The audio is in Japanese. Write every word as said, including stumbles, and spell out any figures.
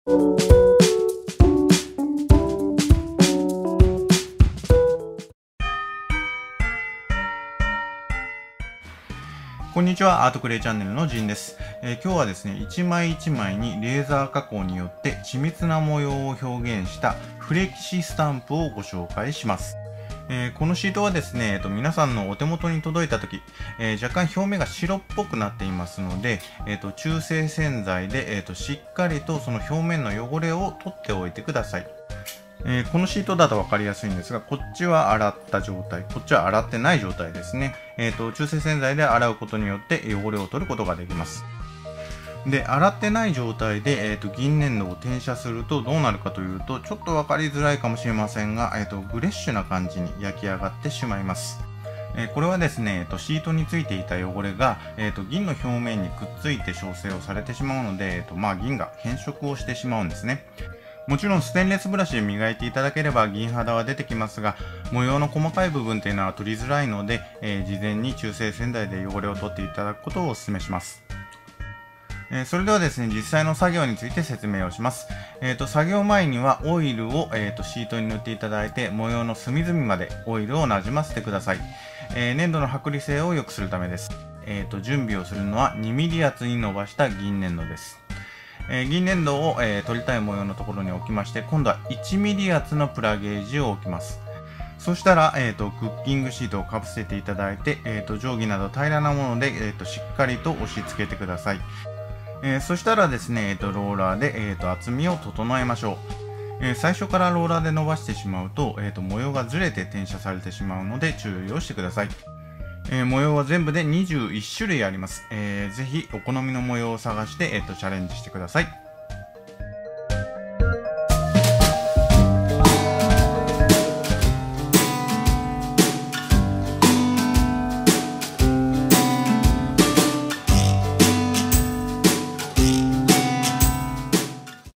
こんにちは、アートクレイチャンネルのジンです。えー、今日はですね、一枚一枚にレーザー加工によって緻密な模様を表現したフレキシスタンプをご紹介します。えー、このシートはですね、えーと、皆さんのお手元に届いた時、えー、若干表面が白っぽくなっていますので、えーと、中性洗剤で、えーと、しっかりとその表面の汚れを取っておいてください。えー、このシートだと分かりやすいんですが、こっちは洗った状態、こっちは洗ってない状態ですね。えーと、中性洗剤で洗うことによって汚れを取ることができます。で、洗ってない状態で、えーと、銀粘土を転写するとどうなるかというと、ちょっと分かりづらいかもしれませんが、えーと、グレッシュな感じに焼き上がってしまいます。えー、これはですね、えーと、シートについていた汚れが、えーと、銀の表面にくっついて焼成をされてしまうので、えーとまあ、銀が変色をしてしまうんですね。もちろんステンレスブラシで磨いていただければ銀肌は出てきますが、模様の細かい部分っていうのは取りづらいので、えー、事前に中性洗剤で汚れを取っていただくことをお勧めします。えー、それではですね、実際の作業について説明をします。えーと、作業前にはオイルを、えーと、シートに塗っていただいて、模様の隅々までオイルをなじませてください。えー、粘土の剥離性を良くするためです。えーと、準備をするのはにミリ厚に伸ばした銀粘土です。えー、銀粘土を、えー、取りたい模様のところに置きまして、今度はいちミリ厚のプラゲージを置きます。そしたら、えーと、クッキングシートをかぶせていただいて、えーと、定規など平らなもので、えーと、しっかりと押し付けてください。えー、そしたらですね、えーと、ローラーで、えーと、厚みを整えましょう。えー、最初からローラーで伸ばしてしまうと、えーと、模様がずれて転写されてしまうので注意をしてください。えー、模様は全部でにじゅういち種類あります。えー、ぜひお好みの模様を探して、えーと、チャレンジしてください。